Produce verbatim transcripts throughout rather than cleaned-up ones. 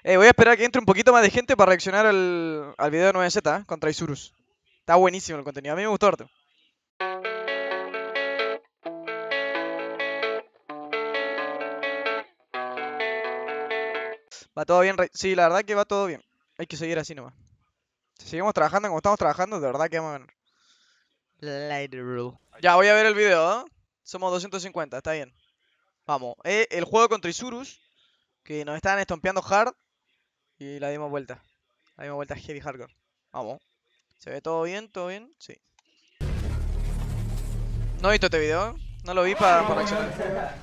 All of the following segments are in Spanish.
Eh, voy a esperar que entre un poquito más de gente para reaccionar al, al video de nueve Z ¿eh? Contra Isurus. Está buenísimo el contenido. A mí me gustó harto. Va todo bien. Rey. Sí, la verdad que va todo bien. Hay que seguir así nomás. Si seguimos trabajando como estamos trabajando, de verdad que vamos a ganar. Later. Ya, voy a ver el video, ¿eh? Somos doscientos cincuenta, está bien. Vamos. Eh, el juego contra Isurus, que nos estaban estompeando hard. Y la dimos vuelta. La dimos vuelta heavy hardcore. Vamos. ¿Se ve todo bien? ¿Todo bien? Sí. No he visto este video. No lo vi para pa reaccionar.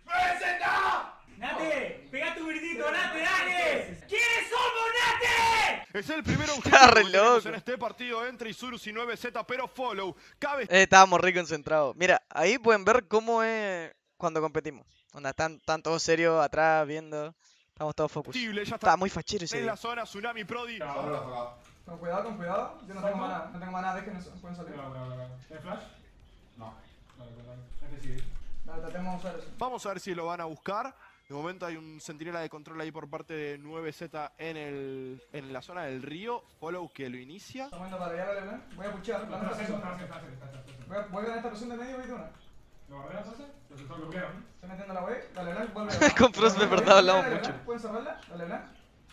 ¡Nate! ¡Pega tu gritito, Nate, dale! ¿Quiénes somos, Nate? Es el primer Está objetivo re que tenemos loco. en este partido entre Isurus y nueve Z, pero follow. Cabe Eh, estábamos re concentrados. Mira, ahí pueden ver cómo es cuando competimos. Onda, están, están todos serios atrás, viendo. Estamos todos focus. ya Está está muy fachero ese en día. la zona Tsunami Prodi. Con cuidado, con cuidado. Yo no tengo maná, no tengo maná, dejen eso, pueden salir. ¿Tienes flash? No. Vale, vale, vale. Hay que seguir. Dale, tratemos de usar eso. Vamos a ver si lo van a buscar. De momento hay un centinela de control ahí por parte de nueve Z en, el, en la zona del río. Follow que lo inicia. Estamos yendo para allá, dale, dale. Voy a puchear, Está planta haciendo, presión. está haciendo, está haciendo, está haciendo. Voy a, voy a ganar esta presión de medio y voy de una. ¿Lo barreras, hace? Los está bloqueando. Estoy metiendo la wave, dale, Blanc, vuelve. Con Frost de verdad hablamos Dale, mucho. Blanc, ¿pueden cerrarla? Dale, Blanc.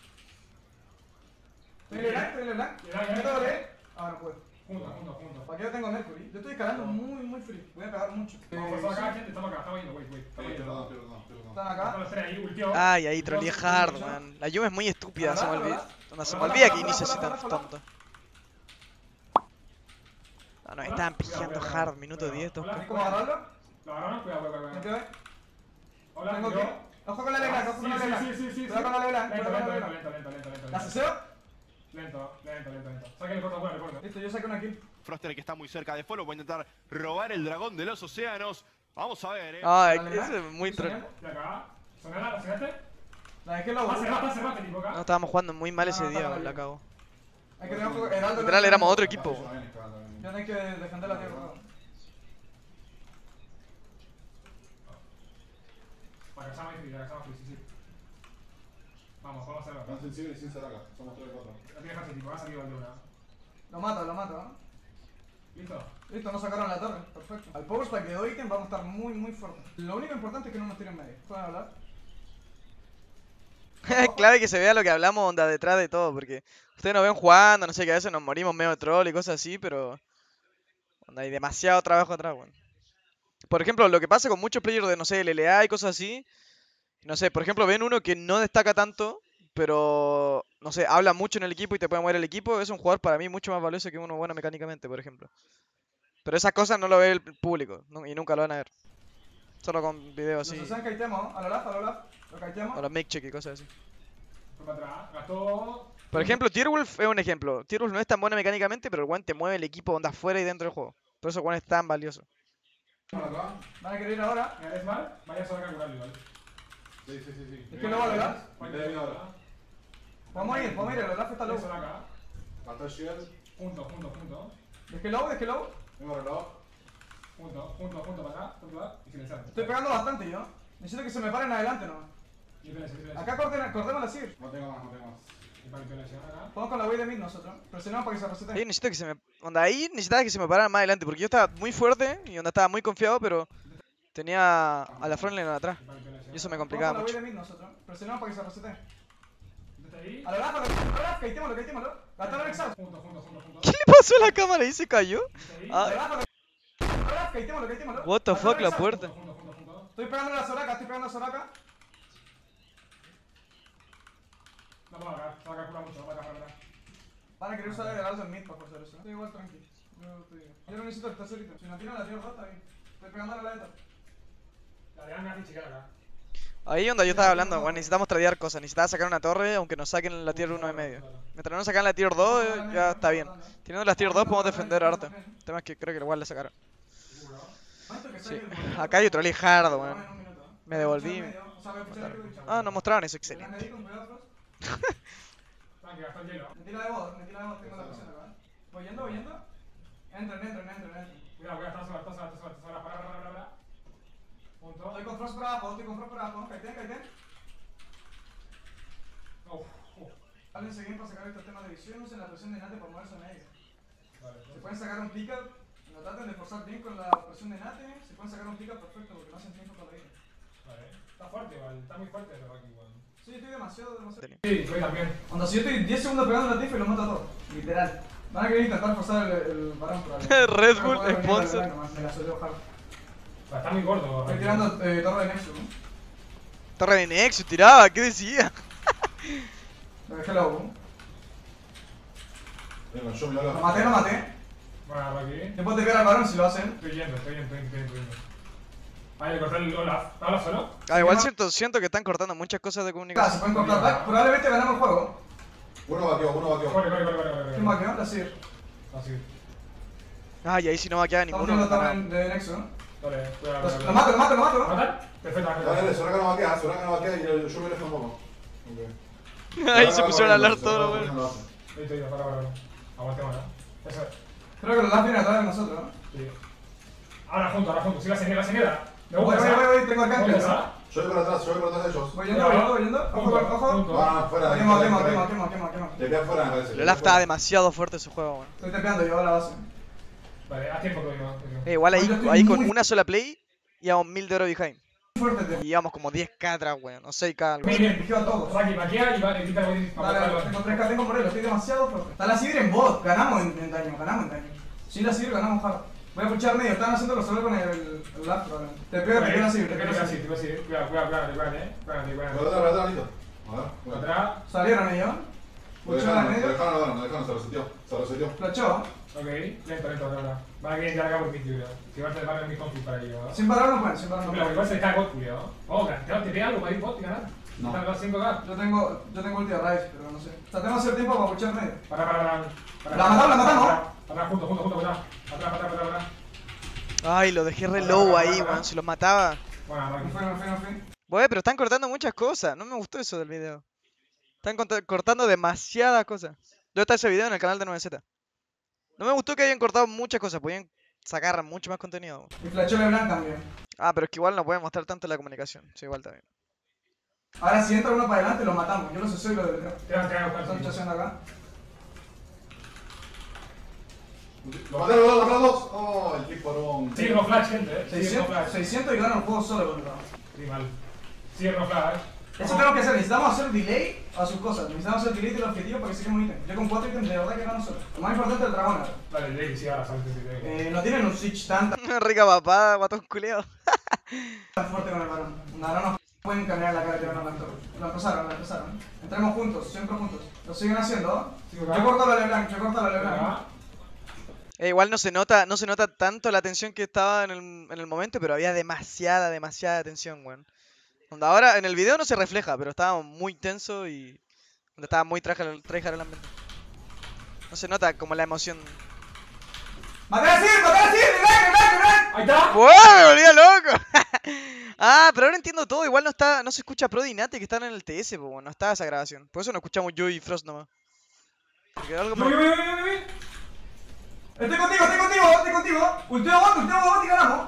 Estoy Blanc, estoy Blanc. Ya, ya, ya. Meto doble. Ah, no puedo. Junto, junto, junto. ¿Para qué yo tengo Mercury? Yo estoy escalando muy, muy free. Voy a pegar mucho. Vamos, Eh, estamos acá, sí. gente, estamos acá, estamos yendo, wait, wait. Estamos yendo. Están Están acá. los tres ahí, ultió. Ay, ahí troleé hard, man. La Yuma es muy estúpida, se me olvida. Onda, se me olvida que inicia así tan tonto. No, no, estaban pijeando hard, minuto diez, dos ¿Sabes cómo agarrarlo? Lo agarraron, cuidado, cuidado, Me cuidado. quedo ahí. Hola, Tengo que. cuidado. Ojo con la Leblanc, ojo con la Sí, Leblanc. sí, sí, sí, sí. Cuidado con la Leblanc, Lento, cuidado con la lento, Leblanc. lento, lento, lento, lento. ¿La ceseo? Lento, lento, lento, lento. Sáquenle corto, bueno, corto. Listo, yo saqué una kill. Froster que está muy cerca de follow. Va a intentar robar el dragón de los océanos. Vamos a ver, eh. Ay, Dale, ese es Blanc. muy troll. De acá. ¿Sonala? ¿La sonaste? La dejé low. Pase, pase, pase, tipo No, acá. estábamos jugando muy mal ese No, no, día, está la mal. cago. Hay que tener un juego. Heraldo. Literal, éramos otro equipo. Ya no hay que defender la tierra. Para que sea más free, para que sea más free, sí, sí. Vamos, vamos a hacerlo. Tan sensible y sin ser acá. Somos tres de cuatro. La tiene fácil, tipo, va a salir de una. Lo mato, lo mato, ¿no? ¿Listo? Listo, no sacaron la torre. Perfecto. Al power spike de quedó ítem vamos a estar muy, muy fuertes. Lo único importante es que no nos tiren medio. ¿Pueden hablar? Es clave que se vea lo que hablamos onda detrás de todo, porque ustedes nos ven jugando, no sé, que a veces nos morimos medio de troll y cosas así, pero onda, hay demasiado trabajo atrás, weón. Por ejemplo, lo que pasa con muchos players de, no sé, L L A y cosas así, no sé, por ejemplo, ven uno que no destaca tanto, pero, no sé, habla mucho en el equipo y te puede mover el equipo, es un jugador para mí mucho más valioso que uno bueno mecánicamente, por ejemplo. Pero esas cosas no lo ve el público, no- y nunca lo van a ver. Solo con videos Nos así, hacen kaitemos, a lo laf, a lo laf. Lo kaitemos. o los make check y cosas así. Fue para atrás. Gastó. Por ejemplo, Tierwolf es un ejemplo. Tierwolf no es tan buena mecánicamente, pero el weón te mueve el equipo onda afuera y dentro del juego. Por eso el weón es tan valioso. Acá. Van a querer ir ahora. ¿Me das mal? Vaya solo acá a curarlo igual. Sí, sí, sí, sí. Es que no va a lograr. Vaya Medio solo ahora. acá. Vamos a ir, vamos a ir, el Olaf está Vaya low. solo acá. Matar Shield. Junto, junto, junto. Dejé low, dejé low. Tengo reloj. Junto, junto, junto para acá. Junto acá. Y silenciando. Estoy pegando bastante yo. Necesito que se me paren adelante nomás. Y silencio, silencio. Acá corten, cortemos la Sir. No tengo más, no tengo más. Y para que silencio acá. Vamos con la wave de mid nosotros. Presionamos para que se Ahí resete. necesito que se me. Onda, ahí necesitaba que se me pararan más adelante. Porque yo estaba muy fuerte y onda estaba muy confiado, pero tenía a la frontline atrás. Y para que silencio. Y eso me Vamos con complicaba la wave mucho. de mid nosotros. Presionamos para que se resete. ¿Está ahí? A lo Olaf, a lo Olaf, kaitémoslo, kaitémoslo. Gastar el exhaust. Junto, junto, junto, junto. ¿Qué le pasó a la cámara? ¿Y se cayó? ¿Está ahí? A lo Ah, Olaf, a lo Olaf, kaitémoslo, kaitémoslo. what the Gastar fuck, el la exhaust. puerta. Junto, junto, junto. Estoy pegando a la Soraka, estoy pegando a Soraka. Vamos acá. Vamos acá, cura mucho. Vamos acá, vamos acá. Van a querer usar el heraldo en mid para forzar eso. Estoy igual tranqui. Yo, estoy... Yo no necesito el tercer ítem. Si no tiran la tierra rota, bien. Estoy pegando a la lenta. La de Anga chica acá. Ahí onda yo estaba hablando, weón. Necesitamos tradear cosas. Necesitaba sacar una torre, aunque nos saquen la tier uno de medio. Mientras no sacan la tier dos, ya está bien. Teniendo las tier dos podemos defender harto. El tema es que creo que igual le sacaron. ¿Seguro? Sí. Acá yo troleé hard, weón. Me devolví. Ah, Ah, nos mostraron eso, excelente. Tranqui, gastó el hielo. Me tira de bot, me tira de bot, tengo la presión acá. Voy yendo, voy yendo. Entren, entren, entren, entren. Cuidado, cuidado, está sola, está sola, está sola, está sola. Para, para, para, para. Punto. Estoy con Frost por abajo, estoy con Frost por abajo. Kaiten, kaiten. Uf. Háblense bien para sacar estos temas de visión, usen la presión de Nate para moverse en ellos. Vale, Si pueden sacar un pick-up, no traten de forzar bien con la presión de Nate, si pueden sacar un pick-up perfecto porque no hacen tiempo para ir. vale. Está fuerte igual, está muy fuerte el Rocky igual. Sí, estoy demasiado, demasiado. Sí, yo también. Onda, si yo estoy diez segundos pegando la tifa y los mato a todos, literal. Van a querer intentar forzar el, el varón por ahí. Red No Bull puedo venir sponsor. para el line nomás, me la suelo bajar. O sea, está muy gordo. Estoy Rocky. tirando eh, torre de Nexus, ¿no? Torre de Nexus, tiraba, ¿qué decía? Lo dejé la U. Venga, yo me Lo maté, lo maté. Bueno, Rocky. Después te pega al varón si lo hacen. Estoy yendo, estoy yendo, estoy yendo, estoy yendo. Ahí le corté el Olaf. ¿Está Olaf solo? Ah, igual siento, siento que están cortando muchas cosas de Ah, se comunicación. pueden cortar back. Probablemente ganamos el juego. Uno vaqueó, uno vaqueó. Corre, corre, corre, corre, corre. ¿Quién va a quedar? La Sir. Así. Ay, ahí sí no va a quedar Estamos ninguno. viendo no, torre no. de Nexus, ¿no? Dale, cuidado, Los- cuidado. Lo mato, lo mato, lo mato. ¿Matar? Perfecto, Dale, dale, perfecto. Soraka no vaquea, Soraka no vaquea y yo yo me alejo un poco. Ok. Ahí se pusieron a hablar todo, bueno. weón. Listo, listo, para, para. Aguantemos, ¿no? Eso es. Creo que los Last vienen atrás de nosotros, ¿no? Sí. Ahora juntos, ahora juntos. Sí, la señora, la señora. Me Voy, gusta voy, esa. voy, voy, tengo arcángel, ¿Dónde ¿no? está? Yo voy por atrás, yo voy por atrás de ellos. Voy yendo, voy yendo, voy yendo. Ojo, Juntos, ojo. juntos. No, no, fuera. Quema, fuera, quema, fuera. quema, quema, quema, quema. Te quedas fuera, me parece. Olaf estaba demasiado fuerte su juego, weón. Estoy tepeando yo a la base. Vale, haz tiempo todavía. Eh, igual ahí, Yo estoy ahí con muy- una sola play íbamos mil de oro behind. Fuerte te. Y íbamos como diez k atrás, weón. O seis k algo. Bien, bien. Vigio a todos. Raki, maquea y va a quitar el Dale, dale, tengo tres K, tengo por él, estoy demasiado fuerte. Está la Sidra en bot, ganamos en, en daño, ganamos en daño. Sin la Sidra ganamos hard. Voy a puchar medio, están haciéndolo solo con el, el, el lap probablemente. Te pego, te pego la Sidra, te Te pego pego la así, Sidra. te pego así. Cuidado, cuidado, cuidado, cuidado, eh. Cuidado, Por cuidado. atrás, por atrás, listo. A ver, Por bueno. atrás. Salieron ellos. Lo Puchó la dejaron, lo medio. dejaron, lo dejaron, lo dejaron, se reseteó, se reseteó. Flachó. Ok, lento, lento, ahora. Va a quedar ya acá por mi tío. Si vas a tener mi config para ello. Sin parar no pueden, sin parar no Pero pueden. igual se cae bot, cuidado. Oh, te te pega algo para ir bot y ganar. No. Están los cinco K. Yo tengo, yo tengo ulti de Rise, pero no sé. O sea, tengo que hacer tiempo para puchar medio. Para, para, para. para. La matamos, la matamos. Atrás, juntos, juntos, juntos, atrás. Atrás, atrás, atrás, atrás. Ay, lo dejé re low ahí, weón. Si los mataba. Bueno, Me Raki. fui, me fui, me fui. Weón, pero están cortando muchas cosas. No me gustó eso del video. Están cont- cortando demasiadas cosas. ¿Dónde está ese video? En el canal de nueve Z. No me gustó que hayan cortado muchas cosas. Podían sacar mucho más contenido, weón. Y flachó LeBlanc también. Ah, pero es que igual no pueden mostrar tanto la comunicación. Sí, igual también. Ahora si entra uno para adelante lo matamos. Yo lo sé y lo deleteo. Te van, te van a Están buscar. chaseando acá. Lo mataron los dos, lo mataron los dos. Oh, el pick por un. Sigue no flash, gente, eh. Sigue no seiscientos, flash. seiscientos y ganan el juego solo contra. Sí, mal. Sigue no flash. Eso tenemos que hacer, necesitamos hacer delay a sus cosas, necesitamos hacer delay del objetivo para que se quede un ítem. Yo con cuatro ítems de verdad que gano solo. Lo más importante es el dragón ahora. Dale, Lady, sí, ahora sabes que sí. Eh, no tienen un switch tan, Rica papada, guatón culeado. tan fuerte con el varón. Ahora no pueden cambiar la cara que van a la torre. Lo empezaron, lo empezaron. Entremos juntos, siempre juntos. Lo siguen haciendo. Sigo Yo acá. corto la LeBlanc, yo corto la LeBlanc. Acá. Eh, igual no se nota, no se nota tanto la tensión que estaba en el, en el momento, pero había demasiada, demasiada tensión, weón. Onda, ahora en el video no se refleja, pero estaba muy tenso y onda, estaba muy tryhard tryhard el ambiente. No se nota como la emoción. ¡Maté a Sir! ¡Maté a Sir! ¡LeBlanc, LeBlanc, LeBlanc! Ahí está. ¡Wow! Me volvía loco. Ah, pero ahora entiendo todo. Igual no está, no se escucha Prodi y Nate que están en el T S, pues bueno, no está esa grabación. Por eso no escuchamos yo y Frost nomás. Porque algo Yo, me- yo, yo, yo, yo, yo. Estoy contigo, estoy contigo, estoy contigo. Ulteo bot, ulteo bot y ganamos.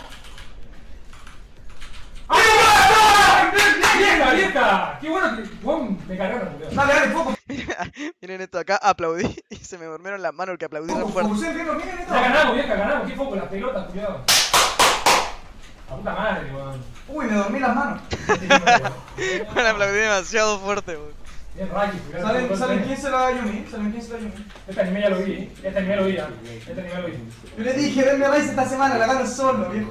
¡Ay, vieja, vieja! ¡Qué bueno que... Bueno, me cargaron, boludo. Dale, dale, foco. Miren esto acá, aplaudí y se me durmieron las manos porque aplaudí re Foco, fuerte. focuseen bien, miren esto. Ya ganamos, vieja, ganamos. ¿Qué foco? Las pelotas, cuidado. La puta madre, weón. Uy, me dormí las manos. Me aplaudí demasiado fuerte, weón. Bien, Raki, cuidado. Salen, salen quince la Yumi, salen quince la Yumi. Este anime ya lo vi, este anime lo vi ya. Este anime lo vi. Yo le dije, denme Rise esta semana, la gano solo, viejo.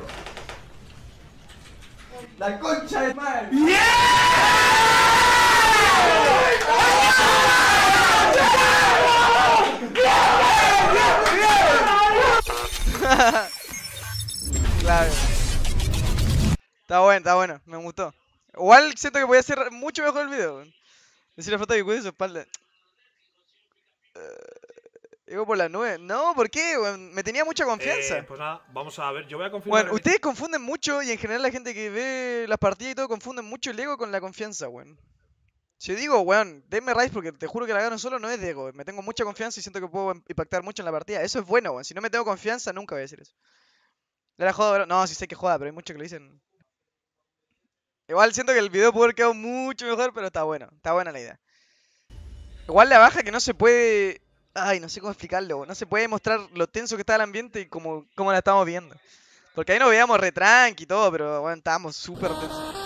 La concha de madre. Claro. Está bueno, está bueno, me gustó. Igual siento que podía ser mucho mejor el video, weón. Decir la foto que cuide su espalda. Digo por la nube. No, ¿por qué, weón? Me tenía mucha confianza. Eh, pues nada, vamos a ver. Yo voy a confirmar. Bueno, en- ustedes confunden mucho y en general la gente que ve las partidas y todo confunden mucho el ego con la confianza, weón. Si yo digo, weón, denme Rise porque te juro que la gano solo, no es de ego. Me tengo mucha confianza y siento que puedo impactar mucho en la partida. Eso es bueno, weón. Si no me tengo confianza, nunca voy a decir eso. Era joda, bro. No, sí sé que joda, pero hay muchos que lo dicen. Igual siento que el video pudo haber quedado mucho mejor, pero está bueno. Está buena la idea. Igual la baja que no se puede... Ay, no sé cómo explicarlo. No se puede mostrar lo tenso que está el ambiente y cómo, cómo la estamos viendo. Porque ahí nos veíamos re tranqui y todo, pero bueno, estábamos súper tensos.